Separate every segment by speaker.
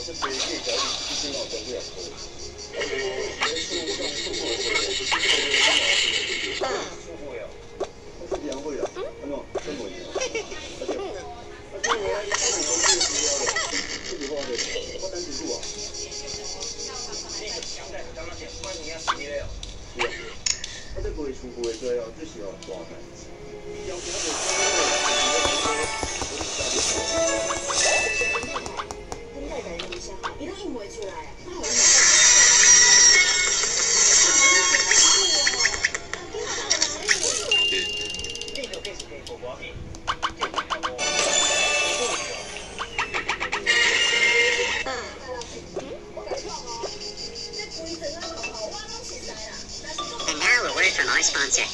Speaker 1: 这些业者一定要跟这样说。富贵啊，我是良贵啊，安怎真袂赢？而且我来看你公司的资料了，这句话的，我等清楚啊。你强在刚刚讲，关你要死了。是啊，我这卖厝卖最后，这是要大代志。要不
Speaker 2: 你大概问一下哈，伊都付不出来啊，那好用。
Speaker 1: 这个可以做瓜皮。
Speaker 3: And now a word from our sponsor.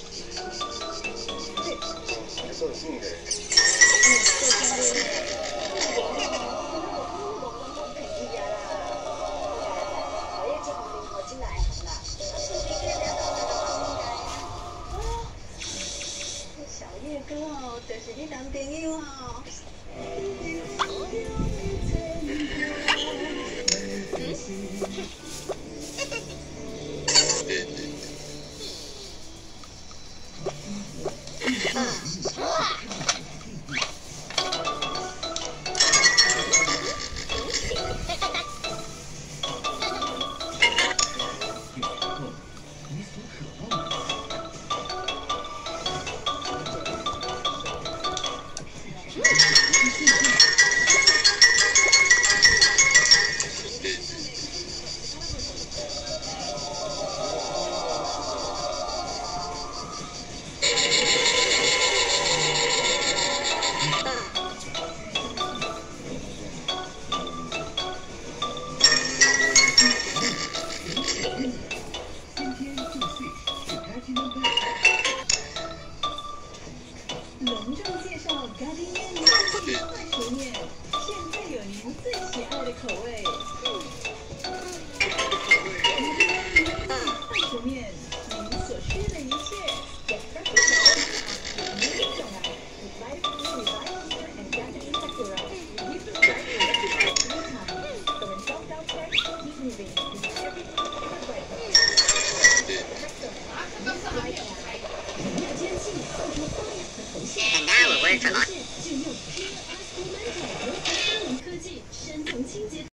Speaker 2: 小叶哥哦，就是你男朋友哦。隆重介绍Garden Inn快熟面，现在有您最喜爱的口味。快熟面，您所需的一切。
Speaker 3: And now a word from our